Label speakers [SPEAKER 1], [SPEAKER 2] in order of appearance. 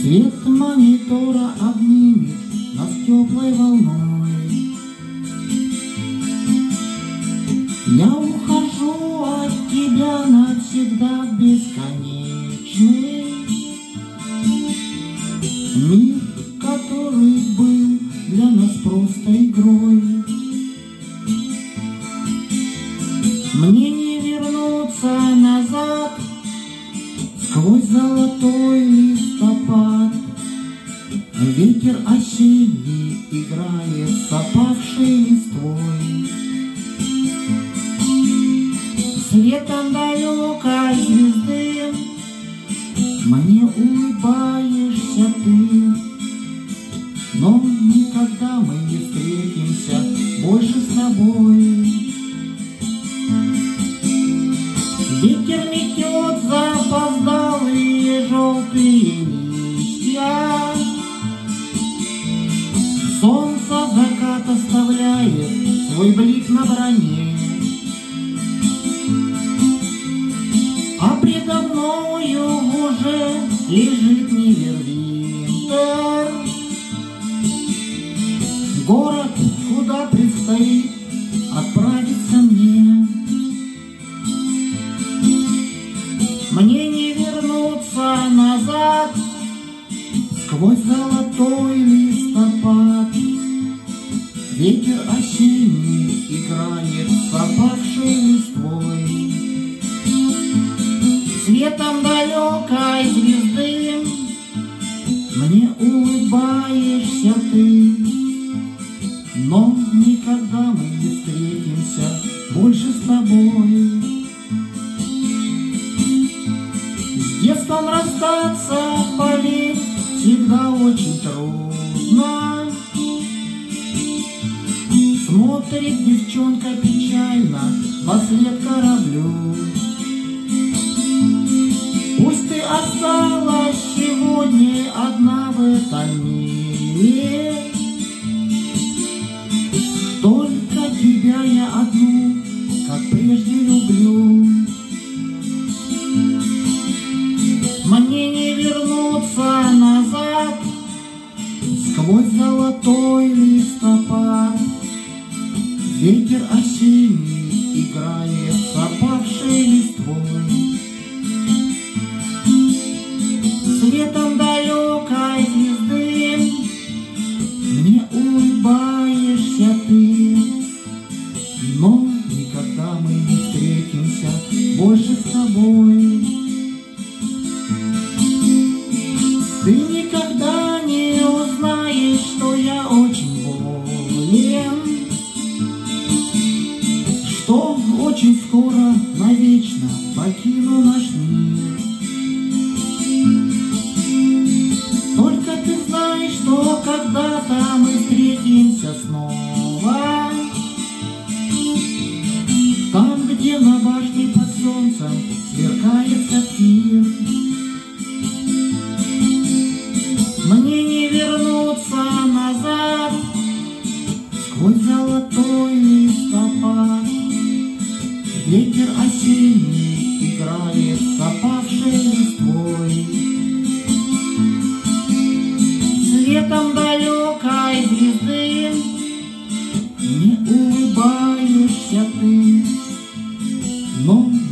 [SPEAKER 1] Свет монитора обнимет нас теплой волной. Я ухожу от тебя навсегда в бесконечный мир, который был для нас просто игрой. Мне не вернуться назад сквозь золотой листопад. Ветер осенний играет с опавшей листвой. Светом далекой звезды мне улыбаешься ты, но никогда мы не встретимся больше с тобой. Ветер метет запоздалые желтые листья, солнце закат оставляет свой блик на броне, а предо мною уже лежит Невервинтер, город, куда предстоит отправиться мне. Мне не вернуться назад сквозь золотой листопад. Ветер осенний играет с опавшей листвой. Светом далекой звезды мне улыбаешься ты, но никогда мы не встретимся больше с тобой. С детством расстаться, поверь, всегда очень трудно. Смотрит девчонка печально вслед кораблю. Пусть ты осталась сегодня одна в этом мире, только тебя я одну, как прежде, люблю. Мне не вернуться назад сквозь золотой листопад. Ветер осенний играет с опавшей листвой. Светом далекой звезды мне улыбаешься ты, но никогда мы не встретимся больше с тобой. Ты никогда не узнаешь, что я очень болен, что очень скоро навечно покину наш мир. Только ты знаешь, что когда-то мы встретимся снова, там, где на башне под солнцем сверкает сапфир. Мне не вернуться назад сквозь золотой листопад. Ветер осенний играет с опавшей листвой. Светом далекой звезды мне улыбаешься ты, но